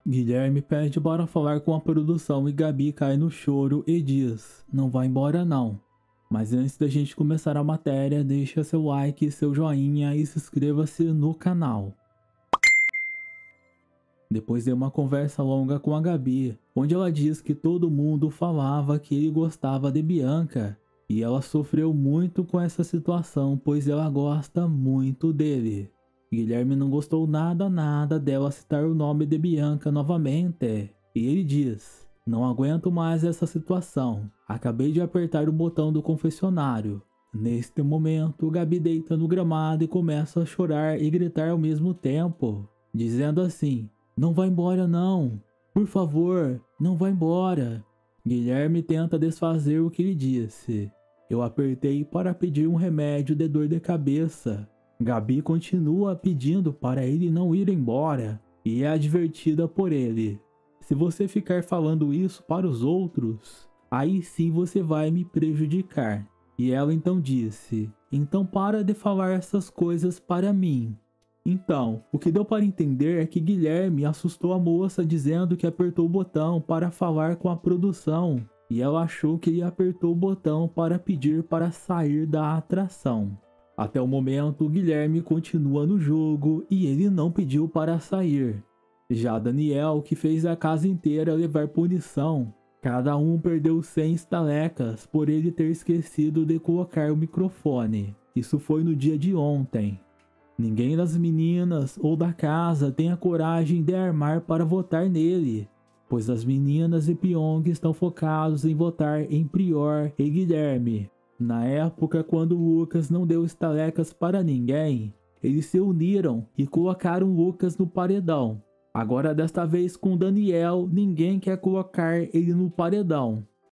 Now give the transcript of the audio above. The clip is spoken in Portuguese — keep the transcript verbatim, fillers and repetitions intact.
Guilherme pede para falar com a produção e Gabi cai no choro e diz: não vai embora não. Mas antes da gente começar a matéria, deixa seu like, seu joinha e se inscreva-se no canal. Depois de uma conversa longa com a Gabi, onde ela diz que todo mundo falava que ele gostava de Bianca, e ela sofreu muito com essa situação, pois ela gosta muito dele. Guilherme não gostou nada nada dela citar o nome de Bianca novamente, e ele diz: não aguento mais essa situação, acabei de apertar o botão do confessionário. Neste momento, Gabi deita no gramado e começa a chorar e gritar ao mesmo tempo, dizendo assim: não vai embora não, por favor, não vai embora. Guilherme tenta desfazer o que ele disse: eu apertei para pedir um remédio de dor de cabeça. Gabi continua pedindo para ele não ir embora e é advertida por ele: se você ficar falando isso para os outros, aí sim você vai me prejudicar. E ela então disse: então para de falar essas coisas para mim. Então, o que deu para entender é que Guilherme assustou a moça dizendo que apertou o botão para falar com a produção, e ela achou que ele apertou o botão para pedir para sair da atração. Até o momento, Guilherme continua no jogo e ele não pediu para sair. Já Daniel, que fez a casa inteira levar punição, cada um perdeu cem estalecas por ele ter esquecido de colocar o microfone. Isso foi no dia de ontem. Ninguém das meninas ou da casa tem a coragem de armar para votar nele, pois as meninas e Pyong estão focados em votar em Prior e Guilherme. Na época, quando Lucas não deu estalecas para ninguém, eles se uniram e colocaram Lucas no paredão. Agora, desta vez com Daniel, ninguém quer colocar ele no paredão.